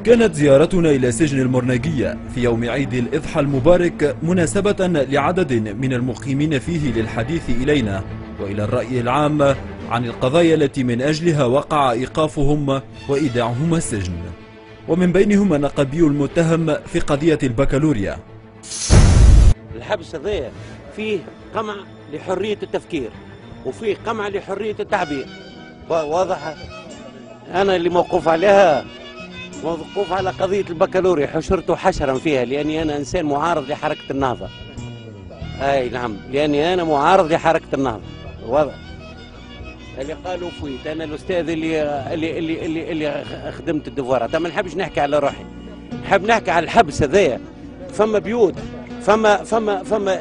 كانت زيارتنا إلى سجن المرناقية في يوم عيد الإضحى المبارك مناسبة لعدد من المقيمين فيه للحديث إلينا وإلى الرأي العام عن القضايا التي من أجلها وقع إيقافهم وإيداعهم السجن، ومن بينهم النقابي المتهم في قضية البكالوريا. الحبس هذا فيه قمع لحرية التفكير وفيه قمع لحرية التعبير، واضح. أنا اللي موقوف عليها موقوف على قضية البكالوريا، حشرت حشرا فيها لأني أنا إنسان معارض لحركة النهضة. أي نعم، لأني أنا معارض لحركة النهضة، واضح. اللي قالوا فويت أنا الأستاذ اللي خدمت الدفورات، ما نحبش نحكي على روحي، نحب نحكي على الحبس هذايا. فما بيوت، فما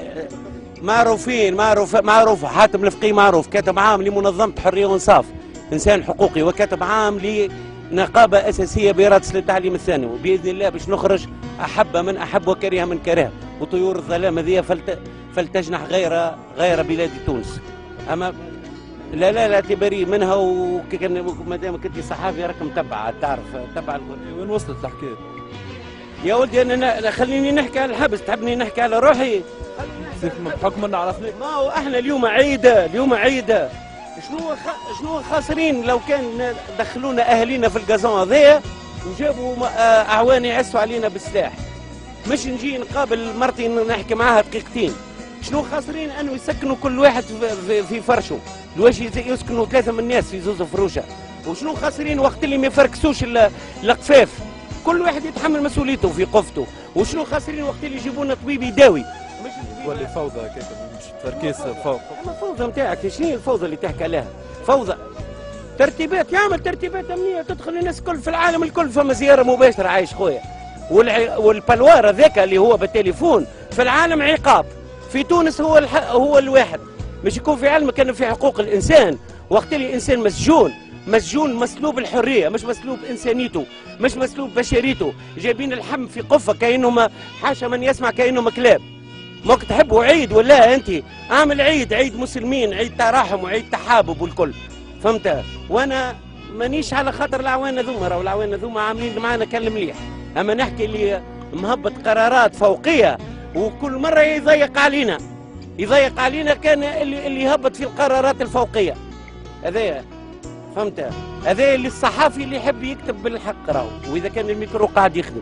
معروف حاتم الفقي، معروف كاتب عام لمنظمة حرية وإنصاف، إنسان حقوقي، وكاتب عام لنقابة أساسية برأس للتعليم الثانوي. بإذن الله باش نخرج أحب من أحب وكره من كره، وطيور الظلام هذه فلتجنح غير بلاد تونس. أما لا تبري منها، وما دام كنت صحافي راك متبعة، تعرف تبع. وين وصلت الحكاية؟ يا ولدي أنا خليني نحكي على الحبس، تحبني نحكي على روحي؟ بحكم أن عرفناك. ما هو احنا اليوم عيدة. شنو خاسرين لو كان دخلونا اهالينا في القازون هذايا وجابوا اعوان يعسوا علينا بالسلاح، مش نجي نقابل مرتي نحكي معاها دقيقتين. شنو خاسرين انه يسكنوا كل واحد في فرشه، الواش يسكنوا 3 من الناس في زوز فروشه؟ وشنو خاسرين وقت اللي ما يفركسوش القفاف، كل واحد يتحمل مسؤوليته في قفته؟ وشنو خاسرين وقت اللي يجيبوا لنا طبيب يداوي؟ ولا فوضى كيف مش تركيز فوق. الفوضى نتاعك شنو هي الفوضى اللي تحكي عليها؟ فوضى ترتيبات، يعمل ترتيبات امنيه تدخل الناس الكل في العالم الكل، فما زياره مباشره عايش خويا. والبلوار ذاك اللي هو بالتليفون في العالم عقاب، في تونس هو الواحد. مش يكون في علمك انه في حقوق الانسان وقت اللي الانسان مسجون مسلوب الحريه، مش مسلوب انسانيته، مش مسلوب بشريته، جايبين الحم في قفه كانهم حاشا من يسمع كانهم كلاب. ماك تحبوا عيد ولا انت اعمل عيد مسلمين، عيد تراحم وعيد تحابب والكل، فهمت؟ وانا مانيش على خاطر العوان ذوما، راهو العوان ذوما عاملين معانا كلام مليح، اما نحكي اللي مهبط قرارات فوقيه وكل مره يضيق علينا كان اللي يهبط في القرارات الفوقيه هذايا، فهمت؟ هذا اللي الصحافي اللي يحب يكتب بالحق راهو، واذا كان الميكرو قاعد يخدم.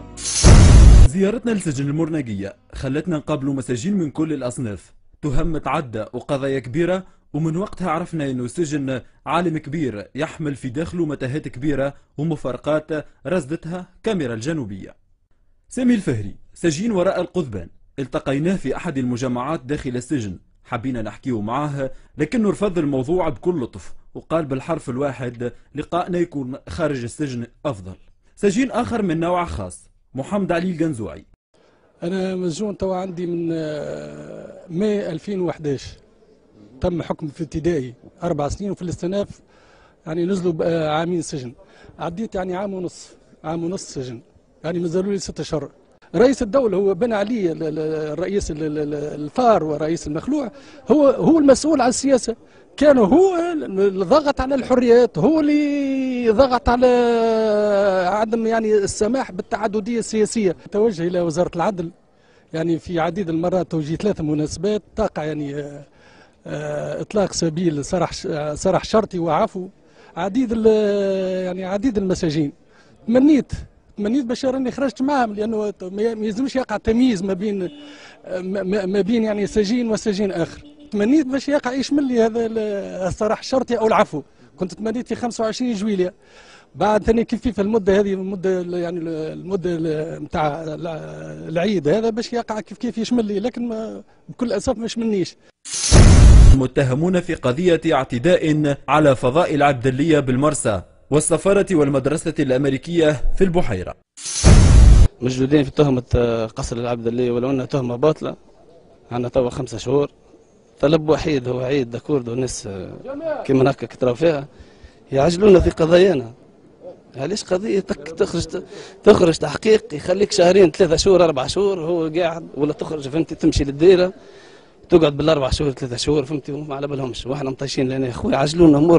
زيارتنا لسجن المرناقية خلتنا نقابلوا مساجين من كل الأصناف، تهم متعدة وقضايا كبيرة، ومن وقتها عرفنا أنه سجن عالم كبير يحمل في داخله متاهات كبيرة ومفارقات رصدتها كاميرا الجنوبية. سامي الفهري سجين وراء القضبان، التقيناه في أحد المجمعات داخل السجن، حبينا نحكيه معاه لكنه رفض الموضوع بكل لطف وقال بالحرف الواحد لقائنا يكون خارج السجن أفضل. سجين آخر من نوع خاص محمد علي القنزوعي. أنا مسجون توا عندي من ماي 2011، تم حكم في ابتدائي 4 سنين، وفي الاستئناف يعني نزلوا عامين سجن. عديت يعني عام ونص سجن، يعني مازالوا لي 6 أشهر. رئيس الدولة هو بنى علي الرئيس الفار ورئيس المخلوع، هو المسؤول عن السياسة، كان هو اللي ضغط على الحريات، هو اللي ضغط على عدم يعني السماح بالتعددية السياسية. توجه إلى وزارة العدل يعني في عديد المرات، توجيه 3 مناسبات تقع يعني إطلاق سبيل سرح شرطي وعفو عديد المساجين. تمنيت باش راني خرجت معهم، لانه ما يلزمش يقع تمييز ما بين يعني سجين وسجين اخر. تمنيت باش يقع يشمل لي هذا السراح الشرطي او العفو. كنت تمنيت في 25 جويلية، بعد ثاني كيف المده هذه، المده نتاع العيد هذا باش يقع كيف يشمل لي، لكن بكل اسف ما يشملنيش. المتهمون في قضية اعتداء على فضاء العبدلية بالمرسى والسفارة والمدرسة الأمريكية في البحيرة. مجدودين في تهمة قصر العبدلية، ولو أنها تهمة باطلة. عندنا توا 5 شهور، طلب وحيد هو عيد دكورد والناس كيما هكا كتراو فيها يعجلونا في قضايانا. علاش قضية تخرج تحقيق يخليك 2 3 شهور 4 شهور هو قاعد، ولا تخرج فهمتي تمشي للديرة تقعد بال4 شهور 3 شهور فهمتي وما على بالهمش، واحنا مطيشين لنا يا خويا عجلونا امورنا.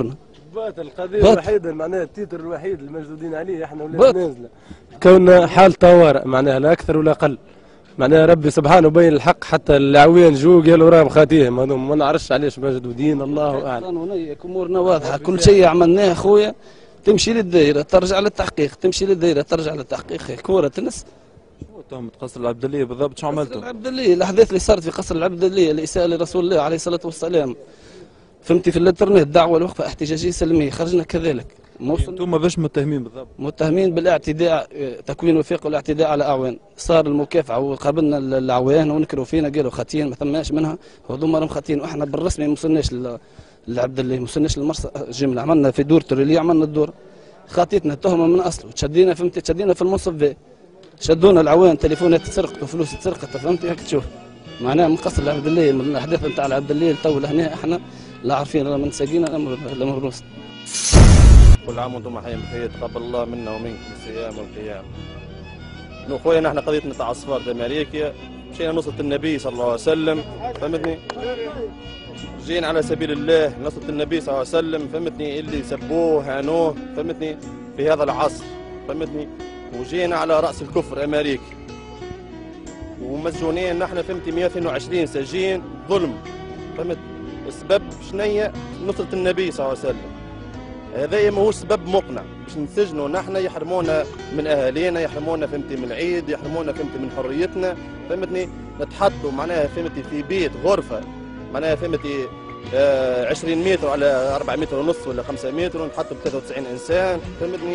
القضية الوحيدة معناها التيتر الوحيد اللي مجدودين عليه احنا ولا نازلة كوننا حال طوارئ معناها لا أكثر ولا أقل. معناها ربي سبحانه بين الحق حتى العوين جو قالوا راهم خاتيهم هذوما ما نعرفش علاش مجدودين الله أعلم. قانونية أمورنا واضحة كل شيء عملناه خويا تمشي للدائرة ترجع للتحقيق تمشي للدائرة ترجع للتحقيق كورة تنس. تهمة قصر العبدلية بالضبط شو عملتوا؟ العبدلية الأحداث اللي صارت في قصر العبدلية الإساءة لرسول الله عليه الصلاة والسلام فهمتي في الانترنت دعوة لوقفة احتجاجية سلمية خرجنا كذلك. انتم باش متهمين بالضبط؟ متهمين بالاعتداء تكوين وثيق والاعتداء على أعوان. صار المكافحة وقابلنا الأعوان ونكروا فينا قالوا خاتين ما ثماش منها هذوما راهم خاتين واحنا بالرسمي ما وصلناش للعبدلية ما وصلناش للمرسى جملة عملنا في دور تريلية عملنا الدور خاطيتنا التهمة من أصله تشدينا فهمتي تشدينا في المنصف ذا شدونا العوان تليفونات تسرقت وفلوس تسرقت فهمتي هيك تشوف معناها من قصر العبدلية من الأحداث نتاع العبدلية تو لهنا احنا لا عارفين لا من ساقينا لا مبروس. كل عام وانتم حي بخير تقبل الله منا ومنكم الصيام والقيام. خويا نحن قضيتنا تاع الصفار في امريكا مشينا نصرة النبي صلى الله عليه وسلم فهمتني؟ جينا على سبيل الله نصرة النبي صلى الله عليه وسلم فهمتني اللي سبوه هانوه فهمتني في هذا العصر فهمتني وجينا على رأس الكفر امريكا ومسجونين نحن فهمتي 122 سجين ظلم فهمت السبب شنية نصرة النبي صلى الله عليه وسلم. هذا ما هو سبب مقنع باش نسجنوا نحن يحرمونا من اهالينا يحرمونا فهمتي من العيد يحرمونا فهمتي من حريتنا فهمتني نتحطوا معناها فهمتي في بيت غرفه معناها فهمتي 20 متر على 4 متر ونص ولا 5 متر ونحطوا ب 93 انسان فهمتني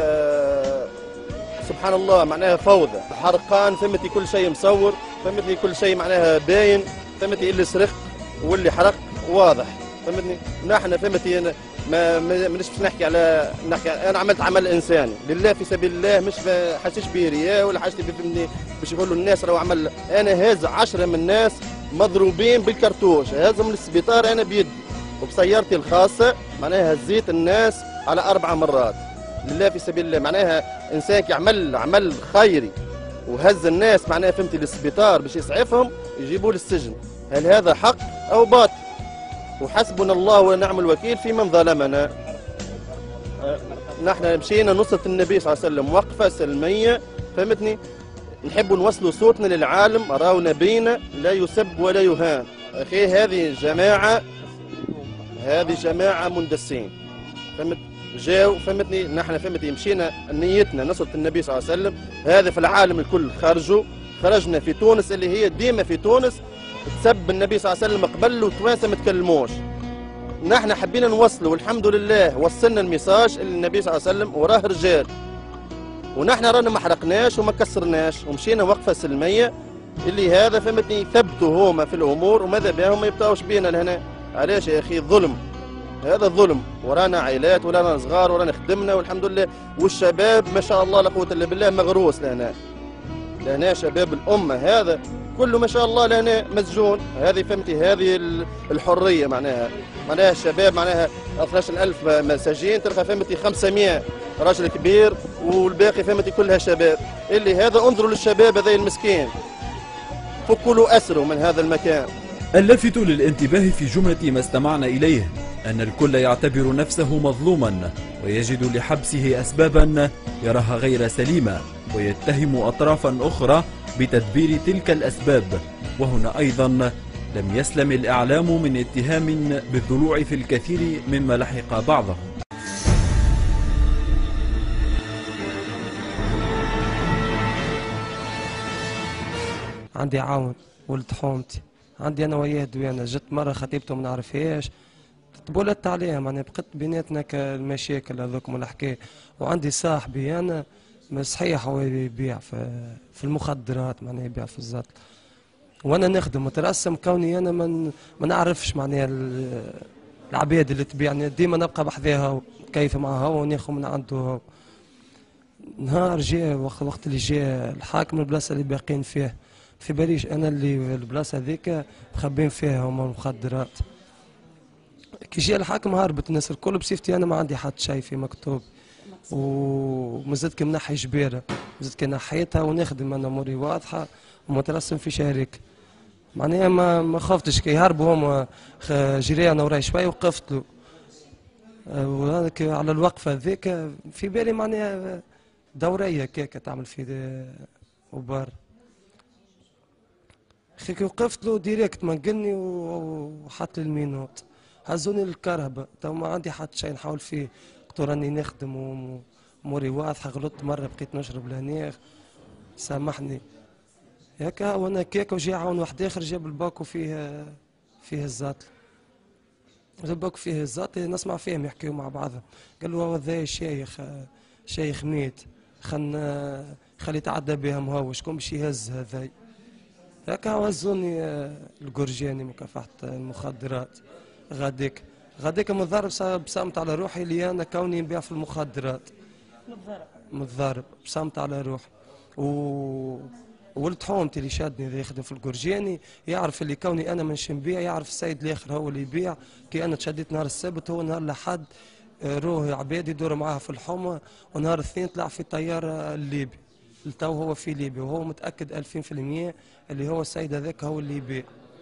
سبحان الله معناها فوضى حرقان فهمتي كل شيء مصور فهمتني كل شيء معناها باين فهمتي اللي سرق واللي حرق واضح فهمتني نحن فهمتي مش نحكي على انا عملت عمل انساني لله في سبيل الله مش حاسش به رياء ولا حاسس به باش يقولوا الناس راهو عمل انا هاز 10 من الناس مضروبين بالكرتوش هازهم للسبيطار انا بيدي وبسيارتي الخاصه معناها هزيت الناس على 4 مرات لله في سبيل الله معناها انسان يعمل عمل خيري وهز الناس معناها فهمتي للسبيطار باش يسعفهم يجيبوا للسجن هل هذا حق او باطل؟ وحسبنا الله ونعم الوكيل في من ظلمنا. نحن مشينا نصرة النبي صلى الله عليه وسلم وقفة سلمية فهمتني نحب نوصلوا صوتنا للعالم راهو نبينا لا يسب ولا يهان. أخي هذه جماعة مندسين فهمت جاو فهمتني نحن فهمتني مشينا نيتنا نصرة النبي صلى الله عليه وسلم هذا في العالم الكل خرجنا في تونس اللي هي ديما في تونس تسب النبي صلى الله عليه وسلم قبل وتوانسه ما تكلموش. نحن حبينا نوصلوا والحمد لله وصلنا الميساج اللي النبي صلى الله عليه وسلم وراه رجال ونحن رانا ما حرقناش وما كسرناش ومشينا وقفه سلميه اللي هذا فهمتني ثبتوا هما في الامور وماذا بهم ما يبطاوش بينا لهنا. علاش يا اخي ظلم هذا الظلم ورانا عائلات ورانا صغار ورانا خدمنا والحمد لله والشباب ما شاء الله لا قوه الا بالله مغروس لهنا شباب الامه هذا كله ما شاء الله لهنا مسجون. هذه فهمتي هذه الحريه معناها الشباب معناها 12000 مساجين تلقى فهمتي 500 راجل كبير والباقي فهمتي كلها شباب اللي هذا انظروا للشباب هذا المسكين فكوا له اسره من هذا المكان. اللافت للانتباه في جملة ما استمعنا إليه أن الكل يعتبر نفسه مظلوما ويجد لحبسه أسبابا يراها غير سليمة ويتهم أطرافا أخرى بتدبير تلك الأسباب. وهنا أيضا لم يسلم الإعلام من اتهام بالضلوع في الكثير مما لحق بعضهم. عندي عاون ولد حومتي عندي انا وياه دويانه جت مره خطيبته ما نعرفهاش تبولت عليها معناها بقت بيناتنا كالمشاكل هذوك والحكايه. وعندي صاحبي انا صحيح هو يبيع في المخدرات معناها يبيع في الزط وانا نخدم مترسم كوني انا ما نعرفش معناها العباد اللي تبيعني ديما نبقى بحذاها كيف معها وناخذ من عنده. نهار جاء وقت اللي جاء الحاكم البلاصه اللي باقين فيه في باليش انا اللي البلاصه هذيك مخبين فيها هما المخدرات. كي جاء الحاكم هربت الناس الكل بصفتي انا ما عندي حتى شيء في مكتوب ومازلت كي منحي جبيره مازلت كي نحيتها ونخدم انا اموري واضحه ومترسم في شركه معناها ما خفتش كي يهربوا هما جري انا وراي شوي وقفت له وهذاك على الوقفه ذيك في بالي معناها دوريه كيكه تعمل في وبار. اخي كي وقفت له ديريكت منقلني وحط لي المينوت، هزوني للكرهبه، تو ما عندي حتى شيء نحاول فيه، قلت راني نخدم واموري واضحه، غلطت مره بقيت نشرب لهنا سامحني. هكا وانا كيكه وجي عاون واحد اخر جاب الباكو فيه الزاتل، الباكو فيه الزاتل نسمع فيهم يحكيوا مع بعضهم، قال له هذا شيخ ميت خلي يتعدى بهم هو شكون باش يهز هذاي. هكا هزوني الجورجاني مكافحة المخدرات. غاديك متضارب بصمت على روحي اللي انا كوني نبيع في المخدرات. متضارب بصمت على روحي. ولد حومتي اللي شادني اللي يخدم في الجورجاني يعرف اللي كوني انا منش نبيع، يعرف السيد الاخر هو اللي يبيع. كي انا تشديت نهار السبت هو نهار الاحد روح عباد يدور معاه في الحومه، ونهار الاثنين طلع في طياره الليبي. التو هو في ليبيا وهو متاكد 2000% اللي هو السيد هذاك هو اللي يبيع.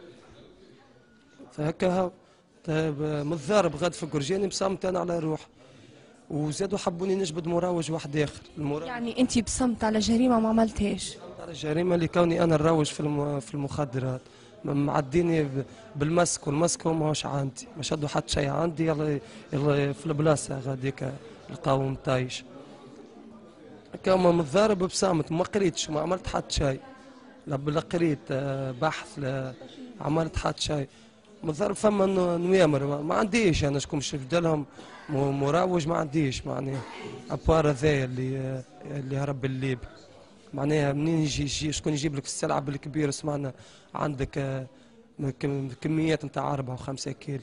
فهكا هو طيب متضارب غاد في الجورجاني بصمت انا على روح، وزادوا حبوني نجبد مروج واحد اخر. يعني انت بصمت على جريمه ما عملتهاش؟ على الجريمه اللي كوني انا نروج في المخدرات، معديني بالمسك، والمسك هو ماهوش عندي، ما شدوا حتى شيء عندي. يلا في البلاصه غاديك لقاو مطايش. كما متضارب بصامت، ما قريتش ما عملت حتى شيء، لا قريت بحث لا عملت حتى شيء. متضارب فما نوامر ما عنديش انا شكون باش نبدلهم مروج، ما عنديش معناها ابار هذايا اللي هرب الليبي. معناها منين يجي شكون يجيب لك السلعه بالكبير، سمعنا عندك كميات نتاع 4 و5 كيلو.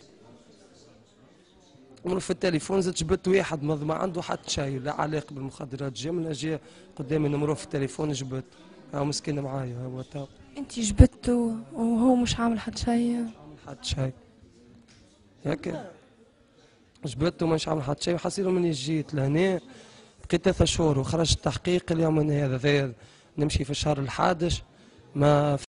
في التليفون زدت جبت واحد ما عنده حتى شيء لا علاقه بالمخدرات، جمله جا قدامي نمرو في التليفون جبت، هاو مسكين معايا هو تو. انت جبته وهو مش عامل حتى شيء؟ عامل حتى شيء هكا جبته مش عامل حتى شيء. وحصيله مني جيت لهنا بقيت 3 شهور وخرج التحقيق اليوم من هذا نمشي في الشهر ال11 ما